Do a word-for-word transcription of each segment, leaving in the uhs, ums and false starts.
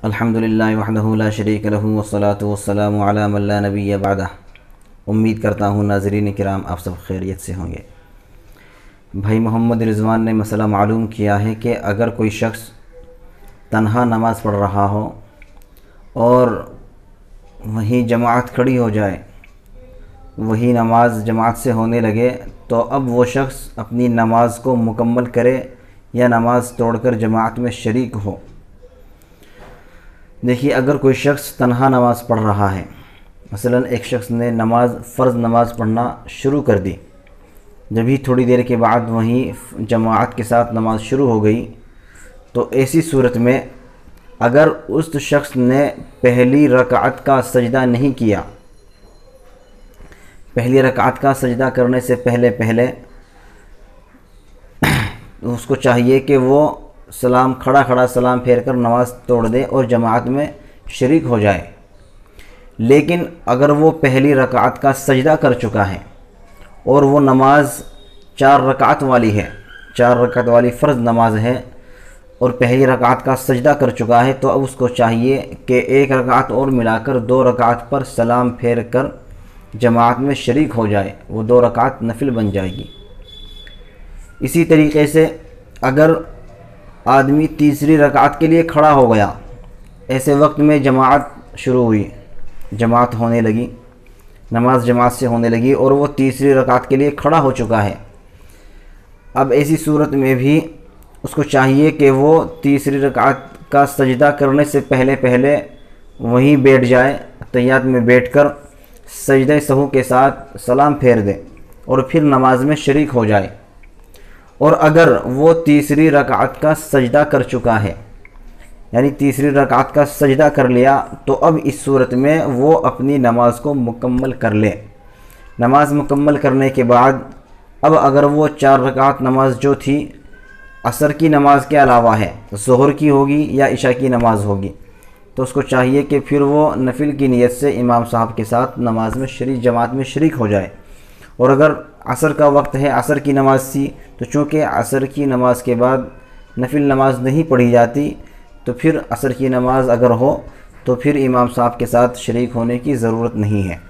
الحمدللہ وحدہ لا شریک لہ والصلاة والسلام علی من لا نبی بعدہ۔ امید کرتا ہوں ناظرین کرام آپ سب خیریت سے ہوں گے۔ بھائی محمد رضوان نے مسئلہ معلوم کیا ہے کہ اگر کوئی شخص تنہا نماز پڑھ رہا ہو اور وہیں جماعت کھڑی ہو جائے، وہی نماز جماعت سے ہونے لگے، تو اب وہ شخص اپنی نماز کو مکمل کرے یا نماز توڑ کر جماعت میں شریک ہو۔ دیکھیے، اگر کوئی شخص تنہا نماز پڑھ رہا ہے، مثلا ایک شخص نے نماز فرض نماز پڑھنا شروع کر دی، جبھی تھوڑی دیر کے بعد وہیں جماعت کے ساتھ نماز شروع ہو گئی، تو ایسی صورت میں اگر اس شخص نے پہلی رکعت کا سجدہ نہیں کیا، پہلی رکعت کا سجدہ کرنے سے پہلے پہلے اس کو چاہیے کہ وہ سلام کھڑا کھڑا سلام پھیر کر نماز توڑ دے اور جماعت میں شریک ہو جائے۔ لیکن اگر وہ پہلی رکعت کا سجدہ کر چکا ہے اور وہ نماز چار رکعت والی ہے، چار رکعت والی فرض نماز ہے، اور پہلی رکعت کا سجدہ کر چکا ہے، تو اب اس کو چاہیے کہ ایک رکعت اور ملا کر دو رکعت پر سلام پھیر کر جماعت میں شریک ہو جائے، وہ دو رکعت نفل بن جائے گی۔ اسی طریقے سے اگر آدمی تیسری رکعت کے لیے کھڑا ہو گیا، ایسے وقت میں جماعت شروع ہوئی، جماعت ہونے لگی، نماز جماعت سے ہونے لگی اور وہ تیسری رکعت کے لیے کھڑا ہو چکا ہے، اب ایسی صورت میں بھی اس کو چاہیے کہ وہ تیسری رکعت کا سجدہ کرنے سے پہلے پہلے وہیں بیٹھ جائے، تحیات میں بیٹھ کر سجدہ سہو کے ساتھ سلام پھیر دے اور پھر نماز میں شریک ہو جائے۔ اور اگر وہ تیسری رکعت کا سجدہ کر چکا ہے، یعنی تیسری رکعت کا سجدہ کر لیا، تو اب اس صورت میں وہ اپنی نماز کو مکمل کر لے۔ نماز مکمل کرنے کے بعد اب اگر وہ چار رکعت نماز جو تھی عصر کی نماز کے علاوہ ہے، ظہر کی ہوگی یا عشاء کی نماز ہوگی، تو اس کو چاہیے کہ پھر وہ نفل کی نیت سے امام صاحب کے ساتھ نماز میں شریک جماعت میں شریک ہو جائے۔ اور اگر عصر کا وقت ہے، عصر کی نماز تھی، تو چونکہ عصر کی نماز کے بعد نفل نماز نہیں پڑھی جاتی، تو پھر عصر کی نماز اگر ہو تو پھر امام صاحب کے ساتھ شریک ہونے کی ضرورت نہیں ہے۔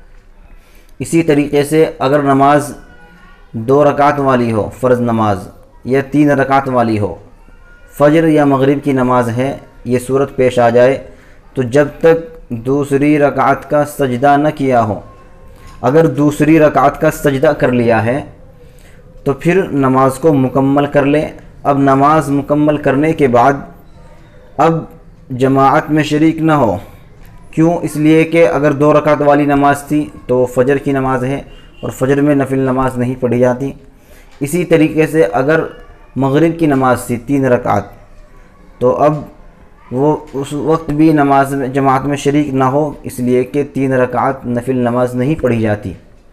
اسی طریقے سے اگر نماز دو رکعت والی ہو، فرض نماز، یا تین رکعت والی ہو، فجر یا مغرب کی نماز ہے، یہ صورت پیش آ جائے، تو جب تک دوسری رکعت کا سجدہ نہ کیا ہو، اگر دوسری رکعت کا سجدہ کر لیا ہے تو پھر نماز کو مکمل کر لے۔ اب نماز مکمل کرنے کے بعد اب جماعت میں شریک نہ ہو، کیوں؟ اس لیے کہ اگر دو رکعت والی نماز تھی تو فجر کی نماز ہے اور فجر میں نفل نماز نہیں پڑھی جاتی۔ اسی طریقے سے اگر مغرب کی نماز تھی تین رکعت، تو اب وہ اس وقت بھی نماز میں جماعت میں شریک نہ ہو، اس لیے کہ تین رکعت نفل نماز نہیں پڑھی جاتی،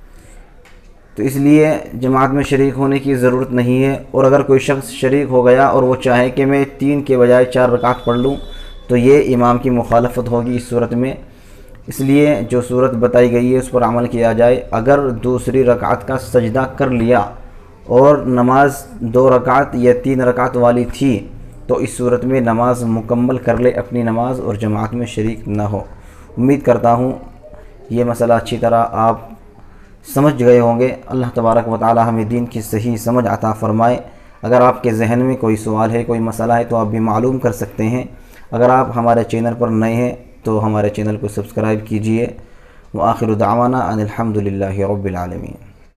تو اس لیے جماعت میں شریک ہونے کی ضرورت نہیں ہے۔ اور اگر کوئی شخص شریک ہو گیا اور وہ چاہے کہ میں تین کے بجائے چار رکعت پڑھ لوں، تو یہ امام کی مخالفت ہوگی اس صورت میں۔ اس لیے جو صورت بتائی گئی ہے اس پر عمل کیا جائے۔ اگر دوسری رکعت کا سجدہ کر لیا اور نماز دو رکعت یا تین رکعت والی تھی، تو اس صورت میں نماز مکمل کر لے اپنی نماز اور جماعت میں شریک نہ ہو۔ امید کرتا ہوں یہ مسئلہ اچھی طرح آپ سمجھ گئے ہوں گے۔ اللہ تبارک و تعالی ہمیں دین کی صحیح سمجھ عطا فرمائے۔ اگر آپ کے ذہن میں کوئی سوال ہے، کوئی مسئلہ ہے، تو آپ بھی معلوم کر سکتے ہیں۔ اگر آپ ہمارے چینل پر نئے ہیں تو ہمارے چینل کو سبسکرائب کیجئے۔ وآخر دعوانا ان الحمد للہ رب العالمین۔